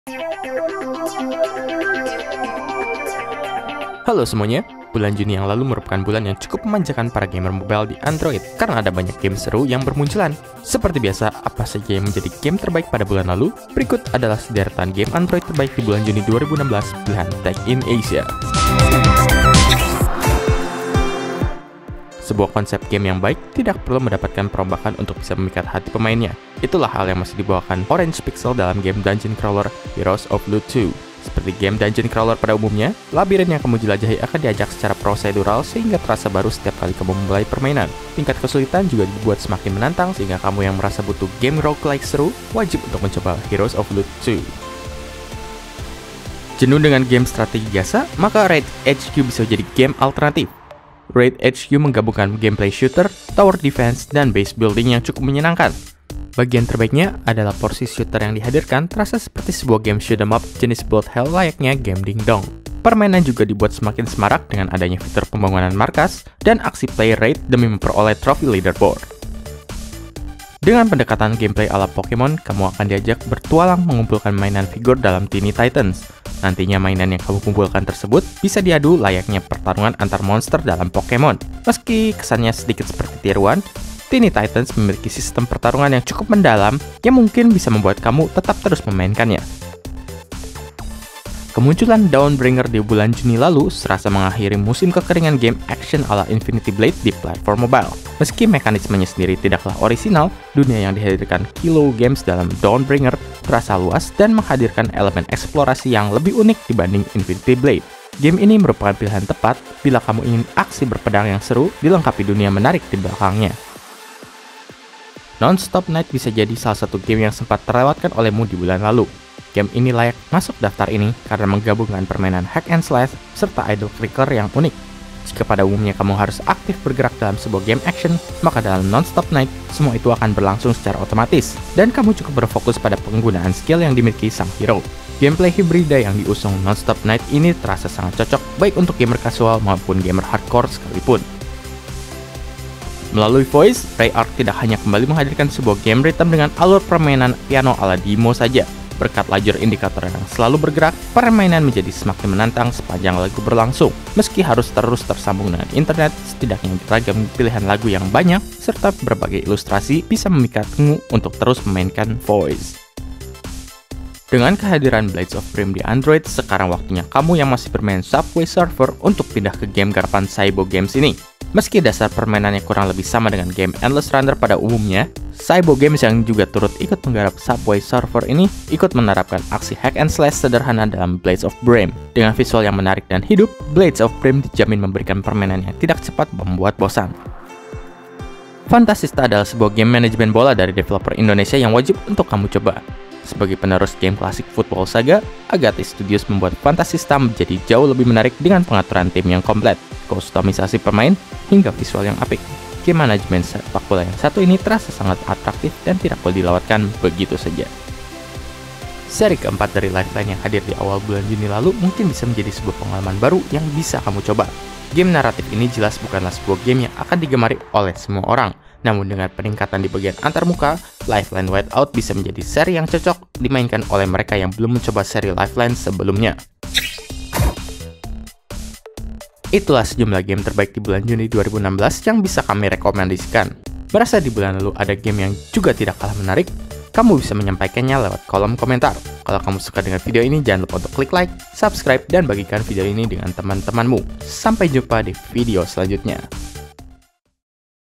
Halo semuanya, bulan Juni yang lalu merupakan bulan yang cukup memanjakan para gamer mobile di Android karena ada banyak game seru yang bermunculan. Seperti biasa, apa saja yang menjadi game terbaik pada bulan lalu? Berikut adalah sederetan game Android terbaik di bulan Juni 2016 pilihan Tech in Asia. Sebuah konsep game yang baik tidak perlu mendapatkan perombakan untuk bisa memikat hati pemainnya. Itulah hal yang masih dibawakan Orange Pixel dalam game Dungeon Crawler Heroes of Loot 2. Seperti game Dungeon Crawler pada umumnya, labirin yang kamu jelajahi akan diajak secara prosedural sehingga terasa baru setiap kali kamu memulai permainan. Tingkat kesulitan juga dibuat semakin menantang sehingga kamu yang merasa butuh game roguelike seru wajib untuk mencoba Heroes of Loot 2. Jenuh dengan game strategi biasa, maka Raid HQ bisa jadi game alternatif. Raid HQ menggabungkan gameplay shooter, tower defense, dan base building yang cukup menyenangkan. Bagian terbaiknya adalah porsi shooter yang dihadirkan terasa seperti sebuah game shoot 'em up jenis bullet hell layaknya game Ding Dong. Permainan juga dibuat semakin semarak dengan adanya fitur pembangunan markas dan aksi play raid demi memperoleh trofi leaderboard. Dengan pendekatan gameplay ala Pokemon, kamu akan diajak bertualang mengumpulkan mainan figur dalam Teeny Titans. Nantinya mainan yang kamu kumpulkan tersebut bisa diadu layaknya pertarungan antar monster dalam Pokemon. Meski kesannya sedikit seperti tiruan, Teeny Titans memiliki sistem pertarungan yang cukup mendalam yang mungkin bisa membuat kamu tetap terus memainkannya. Kemunculan Dawnbringer di bulan Juni lalu serasa mengakhiri musim kekeringan game action ala Infinity Blade di platform mobile. Meski mekanismenya sendiri tidaklah orisinal, dunia yang dihadirkan Kilo Games dalam Dawnbringer terasa luas dan menghadirkan elemen eksplorasi yang lebih unik dibanding Infinity Blade. Game ini merupakan pilihan tepat bila kamu ingin aksi berpedang yang seru dilengkapi dunia menarik di belakangnya. Non-Stop Night bisa jadi salah satu game yang sempat terlewatkan olehmu di bulan lalu. Game ini layak masuk daftar ini karena menggabungkan permainan hack and slash serta idle clicker yang unik. Jika pada umumnya kamu harus aktif bergerak dalam sebuah game action, maka dalam Non-Stop Night, semua itu akan berlangsung secara otomatis, dan kamu cukup berfokus pada penggunaan skill yang dimiliki sang hero. Gameplay hibrida yang diusung Non-Stop Night ini terasa sangat cocok baik untuk gamer casual maupun gamer hardcore sekalipun. Melalui voice, Treyarch tidak hanya kembali menghadirkan sebuah game rhythm dengan alur permainan piano ala Demo saja. Berkat lajur indikator yang selalu bergerak, permainan menjadi semakin menantang sepanjang lagu berlangsung. Meski harus terus tersambung dengan internet, setidaknya beragam pilihan lagu yang banyak, serta berbagai ilustrasi bisa memikatmu untuk terus memainkan voice. Dengan kehadiran Blades of Dream di Android, sekarang waktunya kamu yang masih bermain Subway Surfer untuk pindah ke game garapan Saibo Games ini. Meski dasar permainannya kurang lebih sama dengan game Endless Runner pada umumnya, Saibo Games yang juga turut ikut menggarap Subway Surfer ini ikut menerapkan aksi hack and slash sederhana dalam Blades of Dream. Dengan visual yang menarik dan hidup, Blades of Dream dijamin memberikan permainan yang tidak cepat membuat bosan. Fantasista adalah sebuah game manajemen bola dari developer Indonesia yang wajib untuk kamu coba. Sebagai penerus game klasik Football Saga, Agate Studios membuat Fantasista menjadi jauh lebih menarik dengan pengaturan tim yang komplit, kustomisasi pemain, hingga visual yang apik. Game manajemen sepak bola yang satu ini terasa sangat atraktif dan tidak boleh dilewatkan begitu saja. Seri keempat dari Lifeline yang hadir di awal bulan Juni lalu mungkin bisa menjadi sebuah pengalaman baru yang bisa kamu coba. Game naratif ini jelas bukanlah sebuah game yang akan digemari oleh semua orang. Namun dengan peningkatan di bagian antarmuka, Lifeline Whiteout bisa menjadi seri yang cocok dimainkan oleh mereka yang belum mencoba seri Lifeline sebelumnya. Itulah sejumlah game terbaik di bulan Juni 2016 yang bisa kami rekomendasikan. Merasa di bulan lalu ada game yang juga tidak kalah menarik? Kamu bisa menyampaikannya lewat kolom komentar. Kalau kamu suka dengan video ini, jangan lupa untuk klik like, subscribe, dan bagikan video ini dengan teman-temanmu. Sampai jumpa di video selanjutnya.